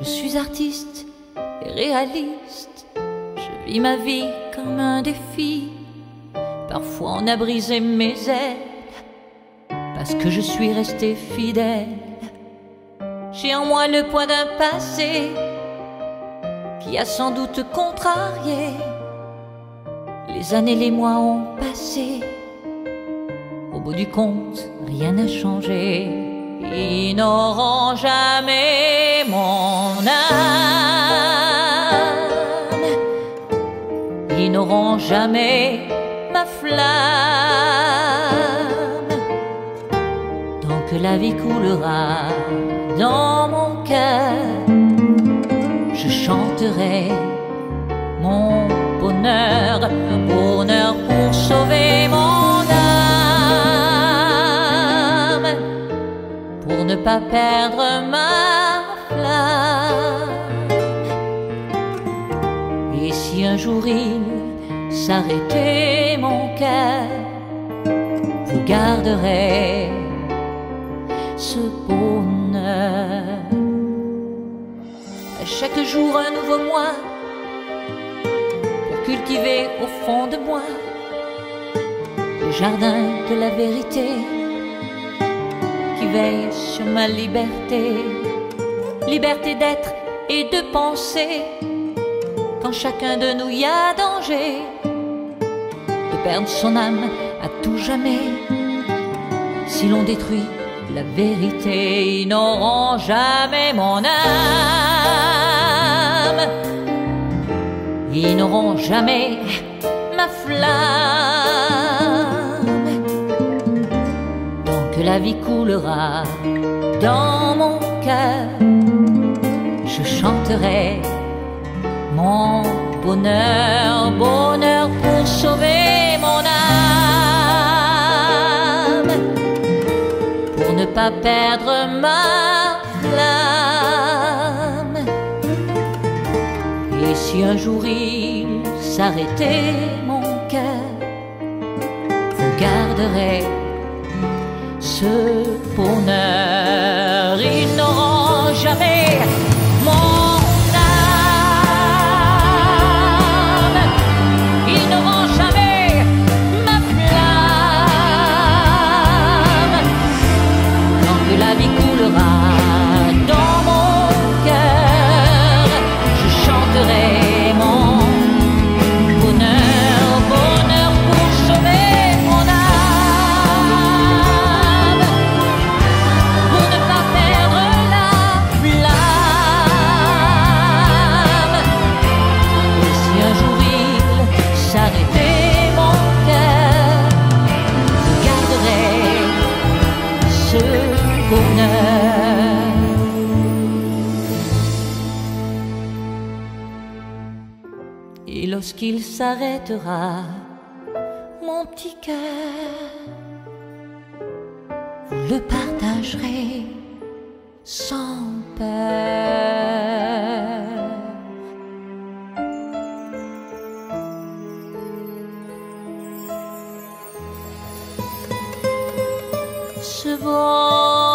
suis artiste et réaliste. Je vis ma vie comme un défi. Parfois on a brisé mes ailes parce que je suis resté fidèle. J'ai en moi le poids d'un passé qui a sans doute contrarié. Les années, les mois ont passé. Au bout du compte, rien n'a changé. Ils n'auront jamais mon âme. Ils n'auront jamais ma flamme. Tant que la vie coulera dans mon cœur, je chanterai mon bonheur, bonheur pour sauver mon âme, pour ne pas perdre ma flamme. Et si un jour il s'arrêtait mon cœur, vous garderez ce bonheur. À chaque jour un nouveau moi, pour cultiver au fond de moi le jardin de la vérité qui veille sur ma liberté. Liberté d'être et de penser, quand chacun de nous y a danger de perdre son âme à tout jamais. Si l'on détruit la vérité, ils n'auront jamais mon âme. Ils n'auront jamais ma flamme. Tant que la vie coulera dans mon cœur, je chanterai mon bonheur, bonheur pour sauver mon âme, pour ne pas perdre ma flamme. Et si un jour il s'arrêtait mon cœur, vous garderez ce bonheur. Ils n'auront jamais mon âme, ils n'auront jamais ma flamme. Tant que la vie coulera dans mon cœur, je chanterai mon bonheur, bonheur pour sauver mon âme, pour ne pas perdre la flamme. Et si un jour il s'arrêtait mon cœur, je garderai ce bonheur. Et lorsqu'il s'arrêtera, mon petit cœur, vous le partagerez sans peur. Ce bonheur